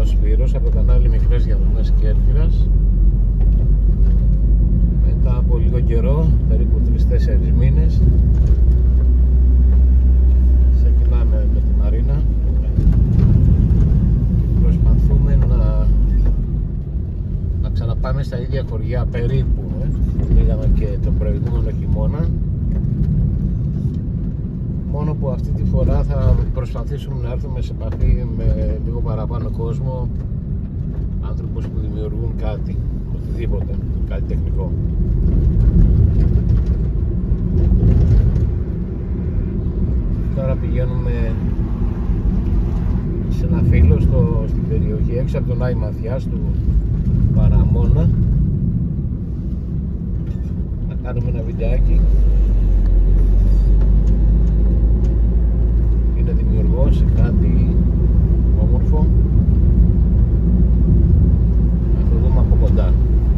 ο Σπύρος από το κανάλι Μικρές Διαδρομές Κέρκυρας. Μετά από λίγο καιρό, περίπου 3-4 μήνες, ξεκινάμε με τη Μαρίνα. Προσπαθούμε να ξαναπάμε στα ίδια χωριά περίπου. Πήγαμε και το προηγούμενο χειμώνα. Μόνο που αυτή τη φορά θα προσπαθήσουμε να έρθουμε σε επαφή με λίγο παραπάνω κόσμο, άνθρωπους που δημιουργούν κάτι, οτιδήποτε, κάτι τεχνικό. Τώρα πηγαίνουμε σε ένα φίλο στην περιοχή έξω από τον Άη Μαθιάς του Παραμόνα, να κάνουμε ένα βιντεάκι. Είναι δημιουργός σε κάτι όμορφο, να το δούμε από κοντά.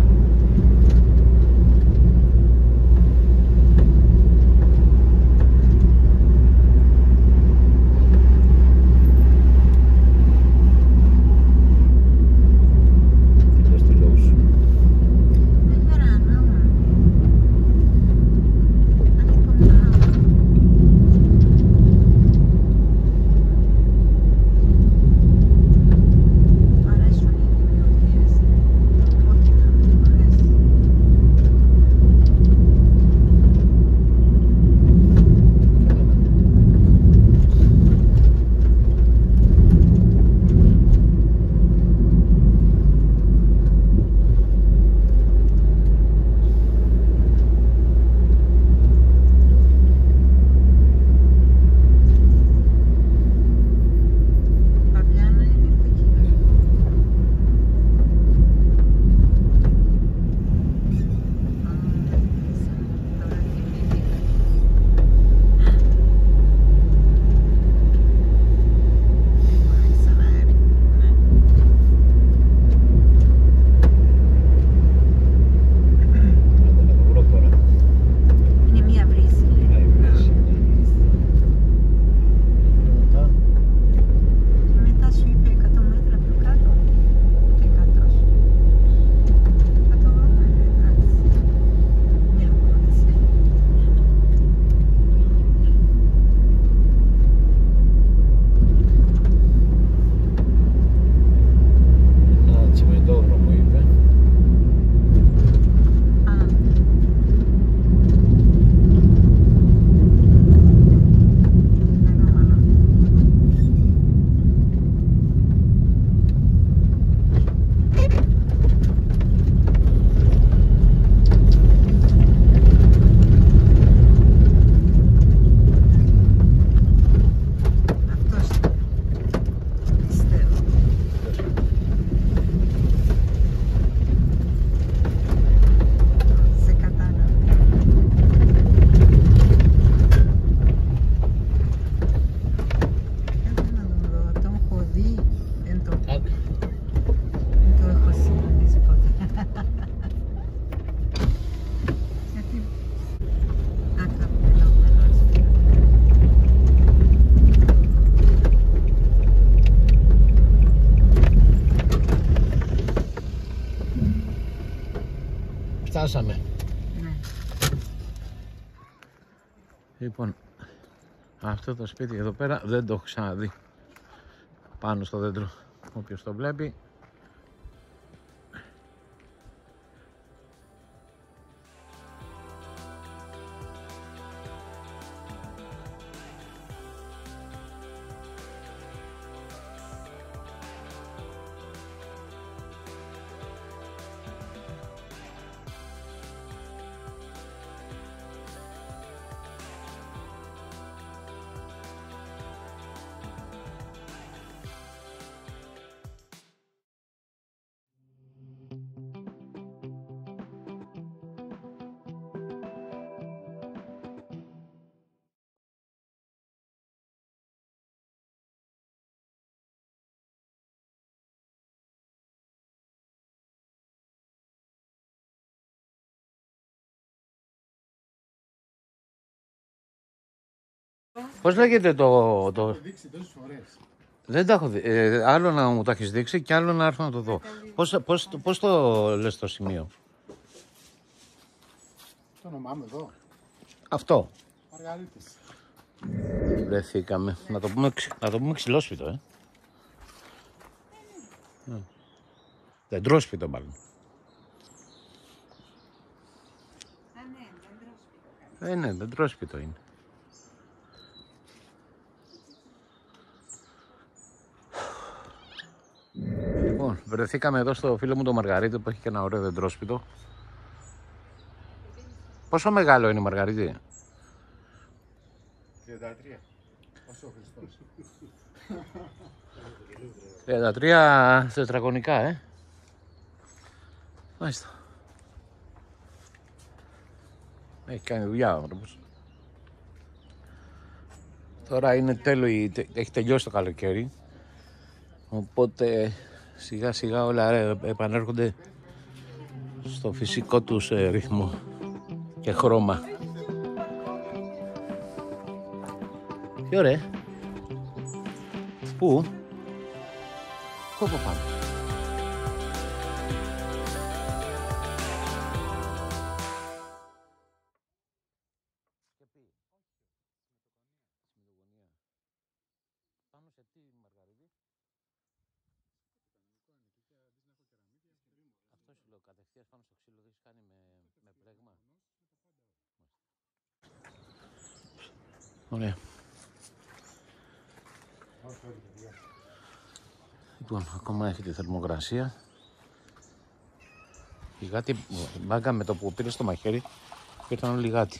Φτάσαμε. Ναι. Λοιπόν, αυτό το σπίτι εδώ πέρα δεν το έχω ξαναδεί. Πάνω στο δέντρο, όποιος το βλέπει. Πώς λέγεται το... δείξει τόσες φορές. Δεν τα έχω δει. Άλλο να μου το έχεις δείξει και άλλο να έρθω να το δω. Πώς το λες το σημείο? Το όνομά μου εδώ. Αυτό. Μαργαρίτης. Βρεθήκαμε. Να το πούμε ξυλόσπιτο, Δεντρόσπιτο μάλλον. Ναι, δεντρόσπιτο είναι. Λοιπόν, βρεθήκαμε εδώ στο φίλο μου το Μαργαρίτη που έχει και ένα ωραίο δεντρόσπιτο. Πόσο μεγάλο είναι η Μαργαρίτη? 33. Όσο ο Χριστός. 33 τετραγωνικά, Μάλιστα. Έχει κάνει δουλειά ο άνθρωπος. Τώρα είναι έχει τελειώσει το καλοκαίρι. Οπότε σιγά σιγά όλα επανέρχονται στο φυσικό τους ρυθμό και χρώμα. Τι ωραία. Πού? Πού πάμε? Πάνω σε τι, Μαργαρίτη? Αυτό σου λέω, κατευθείαν πάνω στο ξύλο δεν έχει κάνει με πλέγμα. Ωραία. Λοιπόν, ακόμα έχει τη θερμοκρασία. Λιγάτι, μάγκα με το που πήρε στο μαχαίρι, ήρθαν όλοι λιγάτι.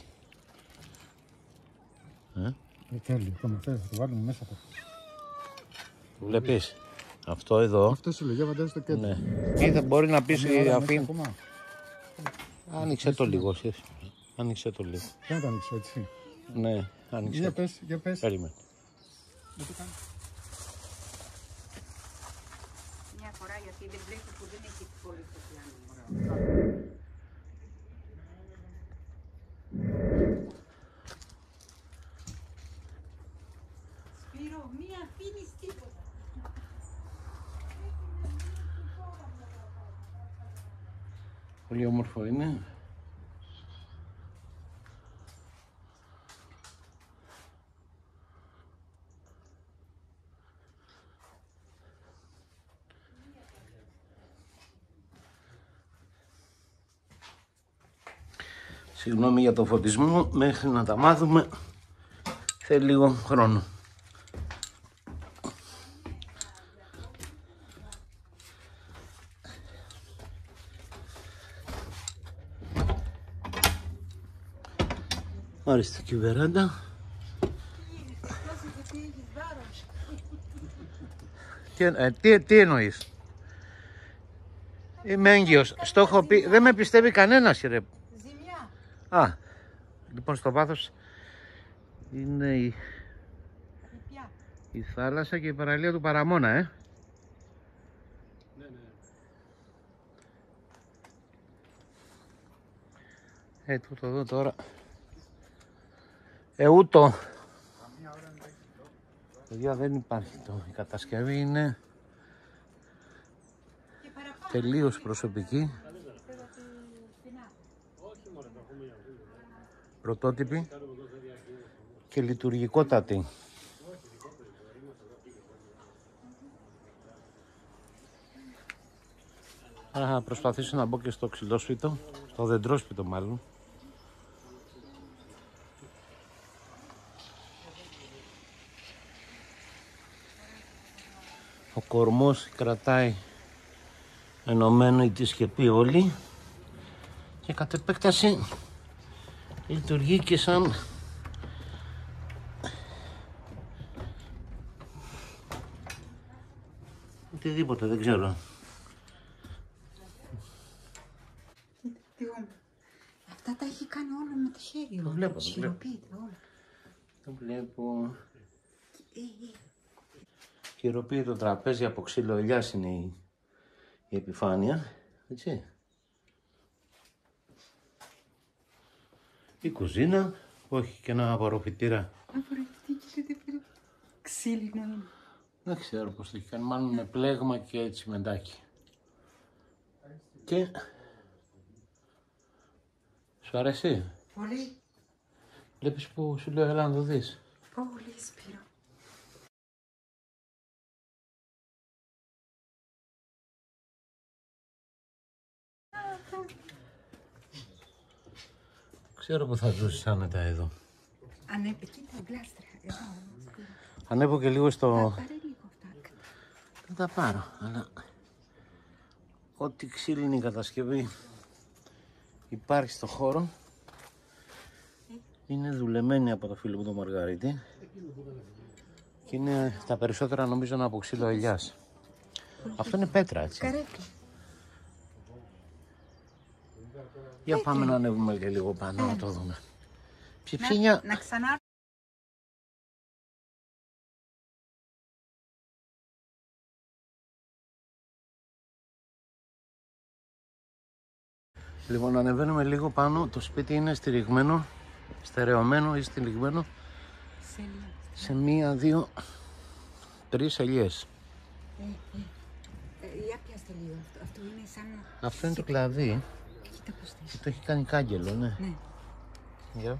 Τέλειο, το μαθαίρι, θα το βάλουμε μέσα από. Βλέπεις, αυτό εδώ. Αυτό σου λέγε, φαντάζεσαι το κέντρο. Ναι. Ή θα μπορεί να πεις αφήν. Άνοιξε το λίγο, άνοιξε το λίγο. Δεν το ανοίξω έτσι. Ναι, άνοιξε. Για πες. Περίμενε. Μια φορά γιατί δεν βλέπει που δεν έχει πολύ στο πλάνο. Σπύρο, μία αφήνεις τίποτα. Πολύ όμορφο είναι. Συγγνώμη για το φωτισμό, μέχρι να τα μάθουμε θέλει λίγο χρόνο. Ορίστε και η βεράντα. Τι εννοείς? Είμαι έγκυος. Στο έχω πει, δεν με πιστεύει κανένας, ρε. Ζημιά. Α, λοιπόν στο βάθος είναι η θάλασσα και η παραλία του Παραμόνα, Ναι. Τούτο εδώ τώρα. Ούτω. Παιδιά, δεν υπάρχει η κατασκευή, είναι τελείως προσωπική. Πρωτότυπη και λειτουργικότατη. Άρα θα προσπαθήσω να μπω και στο ξυλόσπιτο, στο δεντρόσπιτο μάλλον. Ο κορμός κρατάει ενωμένο η τη σκεπή όλη και κατ' επέκταση λειτουργεί και σαν οτιδήποτε, δεν ξέρω. Αυτά τα έχει κάνει όλα με το χέρι. Το βλέπω, το βλέπω. Χειροποίητο τραπέζι από ξύλο ελιάς είναι η επιφάνεια, έτσι. Η κουζίνα που έχει και ένα απορροφητήρα. Απορροφητή και ξύλινο είναι. Δεν ξέρω πώς το έχει κάνει, μάλλον με πλέγμα και έτσι μεντάκι. Και... Σου αρέσει? Πολύ. Βλέπεις που σου λέω έλα να το δεις. Πολύ, Σπύρο. Ξέρω που θα ζούσεις άνετα εδώ. Ανέβη, κοίτα, γλάστρα. Ανέβω και λίγο στο... Πάρε λίγο αυτά. Θα τα πάρω, αλλά... Ό,τι ξύλινη κατασκευή υπάρχει στο χώρο είναι δουλεμένη από το φίλο μου τον Μαργαρίτη και είναι τα περισσότερα νομίζω από ξύλο ελιάς. Αυτό είναι πέτρα, έτσι. Καρέκλα. Για πάμε να ανέβουμε και λίγο πάνω να το δούμε. Ψιψίνια. Να ξανά. Λοιπόν, ανεβαίνουμε λίγο πάνω. Το σπίτι είναι στηριγμένο, στερεωμένο ή στηριγμένο σε μία, δύο, τρεις ελιές. Για πιάστε λίγο αυτό. Αυτό είναι σαν... Αυτό είναι το κλαδί. Κοίτα πώς θες. Το έχει κάνει κάγκελο, ναι. Ναι. Για.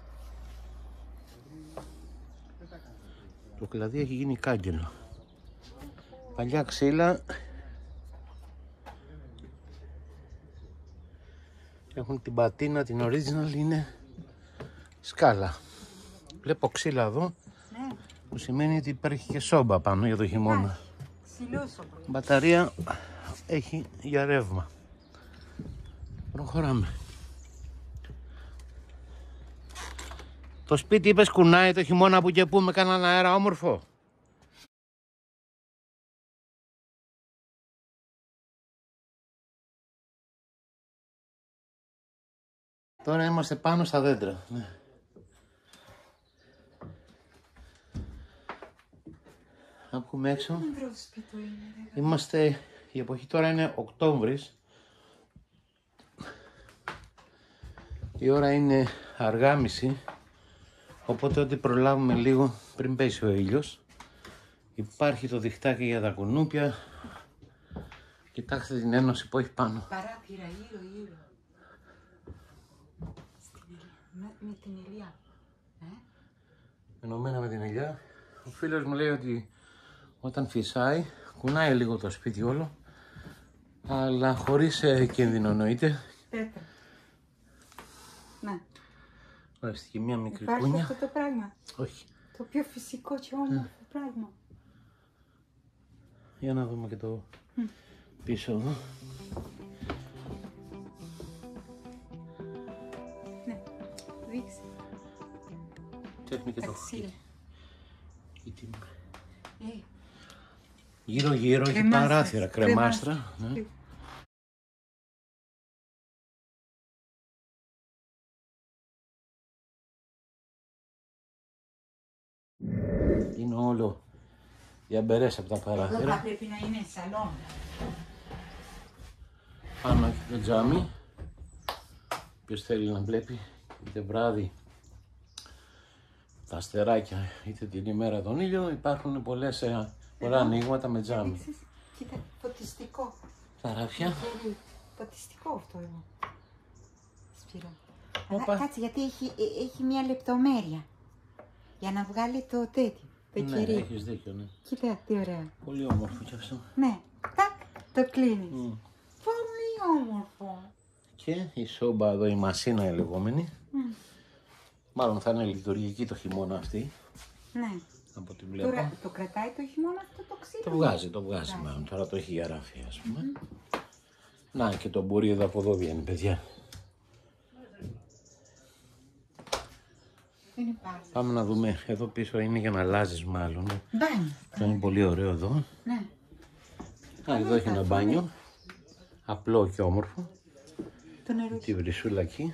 Το κλαδί έχει γίνει κάγκελο. Παλιά ξύλα έχουν την πατίνα, την original είναι σκάλα. Βλέπω ξύλα εδώ, Ναι. που σημαίνει ότι υπάρχει και σόμπα πάνω για το χειμώνα. Ψηλόσωμα. Μπαταρία έχει για ρεύμα. Προχωράμε. Το σπίτι είπες κουνάει το χειμώνα που και που με κάναν αέρα όμορφο. Τώρα είμαστε πάνω στα δέντρα. Ναι. Να πούμε έξω. Είμαστε, η εποχή τώρα είναι Οκτώβρης. Η ώρα είναι αργά μισή. Οπότε ό,τι προλάβουμε λίγο πριν πέσει ο ήλιος. Υπάρχει το διχτάκι για τα κουνούπια. Κοιτάξτε την ένωση που έχει πάνω. Παράθυρα γύρω. Με την ηλιά. Ενωμένα με την ηλιά. Ο φίλος μου λέει ότι όταν φυσάει κουνάει λίγο το σπίτι όλο, αλλά χωρίς κίνδυνο εννοείται. Πέτρα. Ναι. Ορίστε και μια μικρή Υπάρχει κούνια. αυτό το πράγμα. Όχι. Το πιο φυσικό και όμορφο πράγμα. Για να δούμε και το πίσω εδώ. Ναι. Δείξε. Τέχνη και το Ξύλα. Γύρω γύρω έχει Κρεμάστρα. παράθυρα, κρεμάστρα. Ναι. Είναι όλο για μπερές από τα Εδώ θα παράθυρα. πρέπει να είναι σαλόν. Πάνω έχει το τζάμι. Ποιος θέλει να βλέπει είτε βράδυ τα αστεράκια είτε την ημέρα τον ήλιο, υπάρχουν πολλά ανοίγματα με τζάμι. Δείξεις. Κοίτα, φωτιστικό. Τα ράφια. Φωτιστικό αυτό εδώ. Σπύρο. Όπα. Αλλά κάτσε γιατί έχει μια λεπτομέρεια. Για να βγάλει το τέτοιο. Το Ναι, κερί. έχεις δίκιο, ναι. Κοίτα τι ωραία. Πολύ όμορφο κι αυτό. Ναι. Τάκ, το κλείνεις. Μμ. Πολύ όμορφο. Και η σόμπα εδώ, η μασίνα η λεγόμενη. Μάλλον θα είναι λειτουργική το χειμώνα αυτή. Ναι. Από ό,τι βλέπω. Τώρα το κρατάει το χειμώνα αυτό το ξύλο. Το βγάζει μάλλον. Τώρα το έχει για ράφι, ας πούμε. Να και το μπορεί εδώ από εδώ βγαίνει, παιδιά. Δεν υπάρχει. Πάμε να δούμε. Εδώ πίσω είναι για να αλλάζεις μάλλον. Μπάνιο. Αυτό είναι πολύ ωραίο εδώ. Ναι. Α, εδώ έχει ένα μπάνιο. Απλό και όμορφο. Το νερό. Τη βρυσούλα εκεί.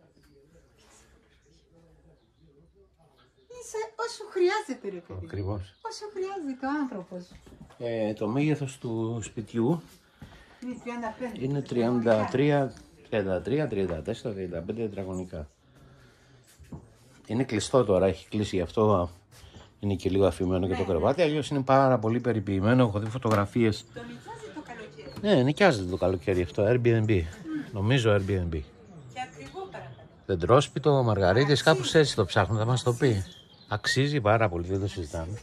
Όσο χρειάζεται ρε παιδί. Ακριβώς. Όσο χρειάζεται ο άνθρωπος. Το μέγεθος του σπιτιού Είναι 35. είναι 33, 34, 35 τετραγωνικά. Είναι κλειστό τώρα, έχει κλείσει γι' αυτό. είναι και λίγο αφημένο και το κρεβάτι, αλλιώς είναι πάρα πολύ περιποιημένο. Έχω δει φωτογραφίες. Το νοικιάζει το καλοκαίρι. Ναι, νοικιάζεται το καλοκαίρι αυτό, Airbnb. Νομίζω Airbnb. Και ακριβό παρακαλώ. Δεντρόσπιτο, Μαργαρίτης, κάπως έτσι το ψάχνουν, θα μας το πει. Αξίζει πάρα πολύ, δεν το συζητάμε.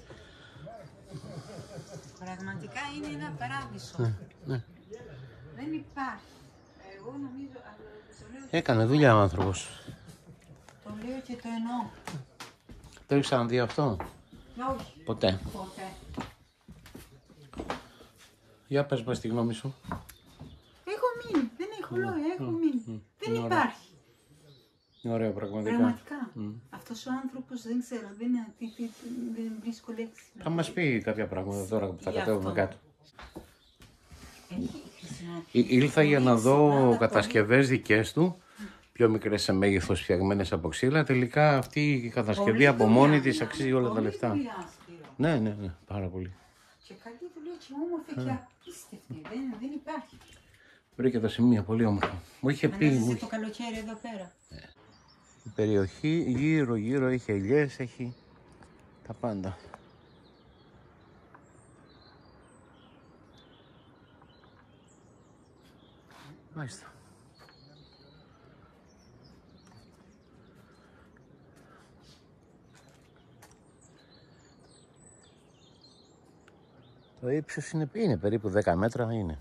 Πραγματικά είναι ένα παράδεισο. Ναι. Δεν υπάρχει. Εγώ νομίζω. Το λέω, Έκανε δουλειά ο άνθρωπος. το λέω και το εννοώ. Το έχεις ξαναδεί αυτό? Όχι. Ποτέ. Ποτέ. Για πες μας τη γνώμη σου. Έχω μείνει. Δεν έχω λόγια. Έχω μείνει. Δεν υπάρχει. Είναι ωραίο πραγματικά. Πραγματικά. Αυτός ο άνθρωπος δεν ξέρω. Δεν βρίσκω λέξη. Θα μας πει κάποια πράγματα τώρα που θα κατέβουμε κάτω. Ήλθα για να δω κατασκευές δικές του, πιο μικρές σε μέγεθος, φτιαγμένες από ξύλα. Τελικά αυτή η κατασκευή από μόνη της αξίζει όλα τα λεφτά. Ναι, πάρα πολύ. Και καλή δουλειά και όμορφη και απίστευτη. Δεν υπάρχει. Βρήκε τα σημεία, πολύ όμορφα. Μου είχε πει. Φαντάζεσαι το καλοκαίρι εδώ πέρα. Η περιοχή γύρω έχει ελιές, έχει τα πάντα. Μάλιστα. Το ύψος είναι περίπου 10 μέτρα είναι.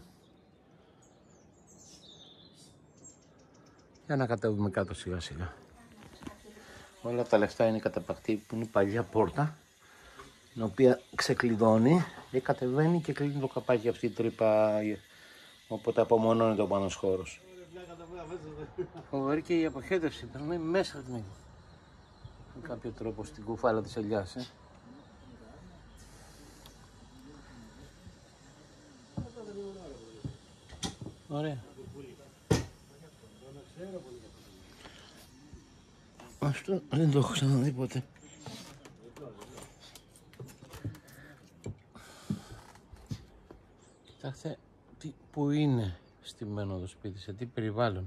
Για να κατέβουμε κάτω σιγά σιγά. Όλα τα λεφτά είναι καταπακτή που είναι η παλιά πόρτα, την οποία ξεκλειδώνει και κατεβαίνει και κλείνει το καπάκι αυτή η τρύπα, οπότε απομονώνει το πάνω χώρος. Φοβερή και η αποχέτευση, περνάει μέσα την με κάποιο τρόπο στην κουφάλα της ελιάς. Ωραία. Αυτό δεν το έχω ξαναδεί ποτέ. Κοιτάξτε που είναι στημένο το σπίτι, σε τι περιβάλλον.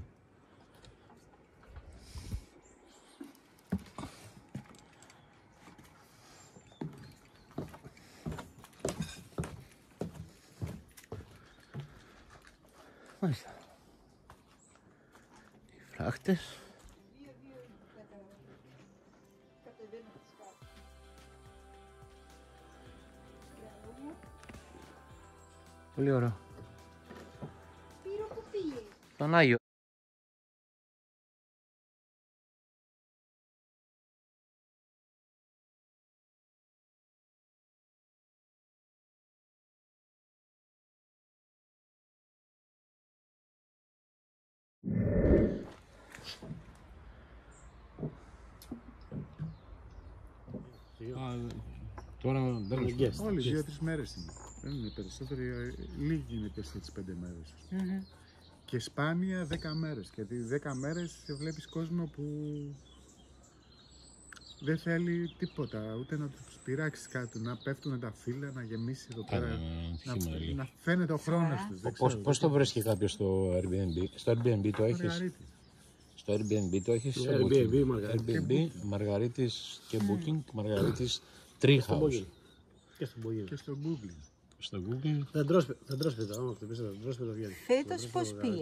Μάλιστα. Οι φράχτες. Πολύ ωραίο. Τον Άγιο. Τώρα δεν είναι guest. Όλοι 2-3 μέρες είναι. Δεν είναι περισσότεροι, λίγοι είναι 4-5 μέρες. Και σπάνια 10 μέρες. Γιατί 10 μέρες βλέπεις κόσμο που δεν θέλει τίποτα, ούτε να τους πειράξεις κάτι, να πέφτουν τα φύλλα, να γεμίσει εδώ πέρα, να φαίνεται ο χρόνος τους. Πώς το βρίσκει κάποιος στο Airbnb? Στο Airbnb το έχεις? Στο Airbnb το έχεις? Airbnb, Μαργαρίτης και Booking, Μαργαρίτης Treehouse. Και στο Google. Στο Google. Δεντρόσπιτο, άμα χτυπήσετε δεντρόσπιτο βγαίνει. Φέτος πώς πήγε?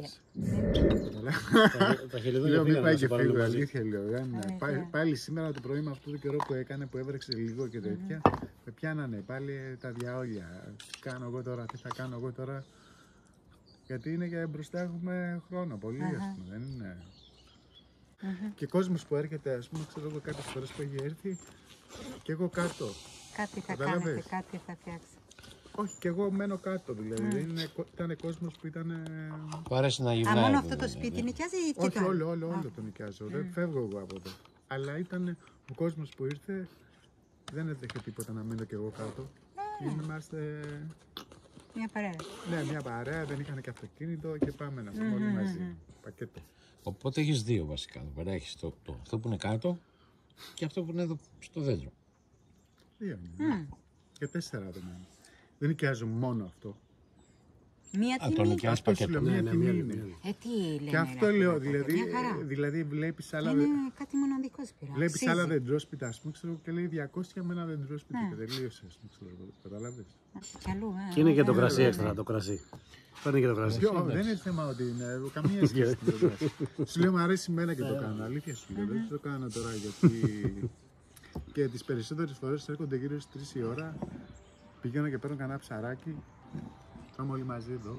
Τα χελιδόνια Μην πάει και πήγαν φύγω, μαζί. αλήθεια λέω. Πάλι σήμερα το πρωί με αυτό το καιρό που έκανε, που έβρεξε λίγο και τέτοια, με πιάνανε πάλι τα διαόλια. Τι κάνω εγώ τώρα, τι θα κάνω εγώ τώρα. Γιατί είναι και μπροστά έχουμε χρόνο πολύ, ας πούμε, δεν είναι. Και κόσμος που έρχεται, ας πούμε, ξέρω εγώ κάποιες φορές που έχει έρθει και εγώ κάτω. Κάτι θα Καταλαβες. κάνετε, κάτι θα φτιάξετε. Όχι, και εγώ μένω κάτω δηλαδή. Ήταν κόσμος που ήταν. Του αρέσει να Α, γυρνάει. μόνο αυτό το σπίτι νοικιάζει ή και Όχι, το άλλο? όλο το νοικιάζω. Δεν φεύγω εγώ από εδώ. Αλλά ήταν ο κόσμος που ήρθε, δεν έτρεχε τίποτα να μείνω κι εγώ κάτω. Είμαστε. Μια παρέα. Ναι, μια παρέα, δεν είχαν και αυτοκίνητο και πάμε να πούμε όλοι μαζί. Πακέτο. Οπότε έχεις δύο βασικά. Εδώ πέρα έχεις αυτό που είναι κάτω και αυτό που είναι εδώ στο δέντρο. Δύο είναι. Και 4 άτομα. Δεν νοικιάζω μόνο αυτό. Μία Α, το τιμή. νοικιάς Αυτό σου πακέτο. λέω, μία Ναι, τιμή μία είναι. τιμή. Τι λένε. Και αυτό ρε, λέω, αυτά, μια χαρά. δηλαδή βλέπεις άλλα. Είναι κάτι μοναδικό πειρά. Βλέπεις Αξίζει. άλλα δεντρόσπιτα, ας πούμε, ξέρω, και λέει 200 με ένα δεντρόσπιτι Ναι. και τελείωσε. ας πούμε, ξέρω, καταλάβες. Κι αλλού, Και είναι και το ναι, κρασί ναι, έξτρα, ναι. το κρασί. Παίρνει και το κρασί. Δεν είναι θέμα ότι είναι καμία σχέση. με το κρασί. Σου λέω, μου αρέσει εμένα και το κάνω. Αλήθεια σου λέω, δεν το κάνω τώρα γιατί. Και τις περισσότερες φορές έρχονται γύρω στις 3 η ώρα. Πηγαίνω και παίρνω κανένα ψαράκι. Τρώμε όλοι μαζί εδώ.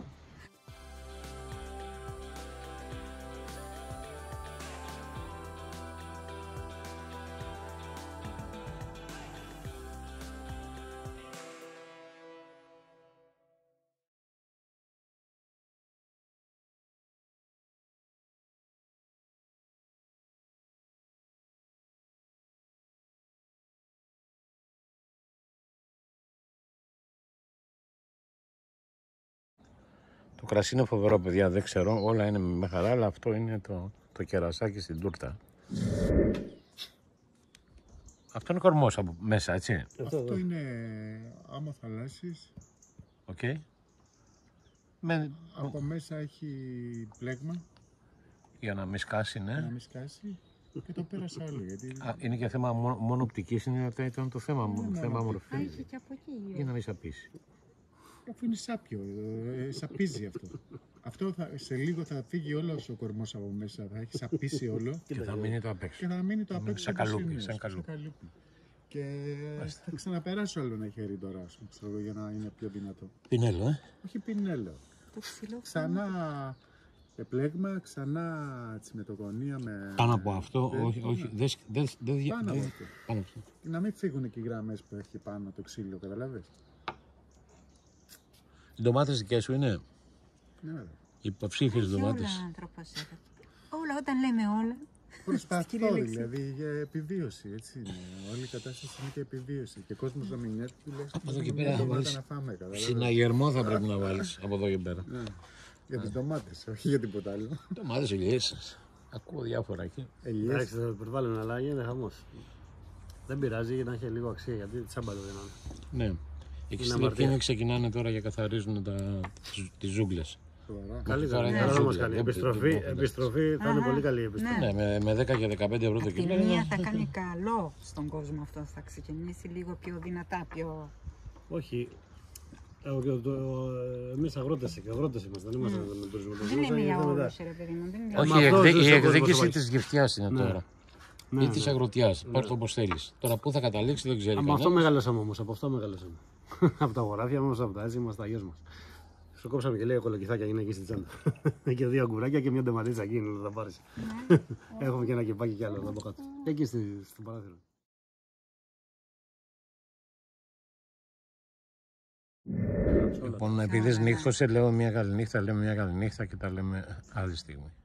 Το κρασί είναι φοβερό, παιδιά, δεν ξέρω, όλα είναι με χαρά, αλλά αυτό είναι το κερασάκι στην τούρτα. Αυτό είναι κορμός από μέσα, έτσι. Αυτό είναι άμμο θαλάσσης. Οκ. Από μέσα έχει πλέγμα Για να μην σκάσει, να ναι. μην σκάσει. Και το πέρασα όλο γιατί. Α, είναι και θέμα μόνο οπτικής, ήταν το θέμα μου, θέμα Α, μορφής. είχε και από εκεί. Για να μην σαπίσει. Αφού είναι σάπιο, σαπίζει αυτό. Αυτό σε λίγο θα φύγει όλος ο κορμός από μέσα, θα έχει σαπίσει όλο Και θα μείνει το απ' έξω. και θα μείνει το απ' έξω σαν από το καλούπι, σημείο, σαν καλούπι. Και θα ξαναπεράσω άλλο ένα χέρι τώρα, ας πούμε, ξέρω, για να είναι πιο δυνατό. Πινέλο, Όχι πινέλο. Το ξυλό. Ξανά επλέγμα, ξανά τσιμετογωνία με. Πάνω από αυτό, τέτοιο, όχι, όχι, ναι. Πάνω από αυτό. πάνω από αυτό. Να μην φύγουν και οι γραμμές που έχει πάνω το ξύλο, καταλαβες. Οι ντομάτες δικές σου είναι Ναι, βέβαια. υποψήφιες Όλα ντομάτες. άνθρωπος έρχεται. Όλα, όταν λέμε όλα. Προσπαθώ Κυριολεξία. δηλαδή για επιβίωση, έτσι είναι. Όλη η κατάσταση είναι και επιβίωση. Και ο κόσμος να μην έρθει, λες, Από εδώ και «Μια πέρα θα ντομάτα βάλεις να φάμε», καταλαβες. συναγερμό θα πρέπει να βάλεις από εδώ και πέρα. Ναι. Για τις ντομάτες, όχι για τίποτα άλλο. Ντομάτες ελιές. Ακούω διάφορα εκεί. Ελιές. Εντάξει, το περιβάλλον αλλά γίνεται χαμός. Δεν πειράζει για να έχει λίγο αξία γιατί τσάμπαλο δεν είναι. Ναι. Εκεί Είναι στην αμαρτία. Ευθύνη ξεκινάνε τώρα και καθαρίζουν τις ζούγκλες. Σοβαρά. Καλή τώρα δεν είναι θα ζούγκλα, μας κάνει. δεν Επιστροφή θα είναι πολύ καλή η επιστροφή. Ναι. Ναι, με 10 και 15 ευρώ το Απ' τη κιλό. μία θα κάνει καλό στον κόσμο αυτό, θα ξεκινήσει λίγο πιο δυνατά, πιο. Όχι. Εμείς αγρότες είμαστε, δεν είμαστε με τουρισμό. Δεν είναι για όλους, ρε παιδί μου. δεν είναι για Όχι, Μα η αυτό ζούσε ο κόσμος εκδίκηση ο της γευτιάς είναι τώρα. Ναι, Ή της αγροτιάς. Πάρ' το όπως θέλεις. Τώρα πού θα καταλήξει δεν ξέρει Από αυτό κανένας. μεγαλώσαμε όμως, από αυτό μεγαλώσαμε. Από τα αγοράφια μας, από τα έτσι είμαστε τα γιος μας. Σου κόψαμε και λέει κολοκυθάκια είναι εκεί στη τσάντα. Και 2 αγκουράκια και μια ντοματίτσα εκεί να τα πάρεις. Έχουμε και ένα κεπάκι κι άλλο από κάτω. Εκεί στο παράθυρο. Λοιπόν, επειδή νύχτωσε, λέω μια καλή νύχτα, λέμε μια καλή νύχτα και τα λέμε άλλη στιγμή.